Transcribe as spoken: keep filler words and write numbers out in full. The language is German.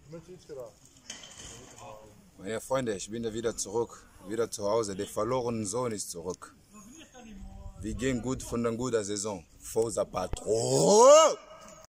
Meine Freunde, ich bin wieder zurück, wieder zu Hause. Der verlorene Sohn ist zurück. Wir gehen gut von der guten Saison. Forza Patron!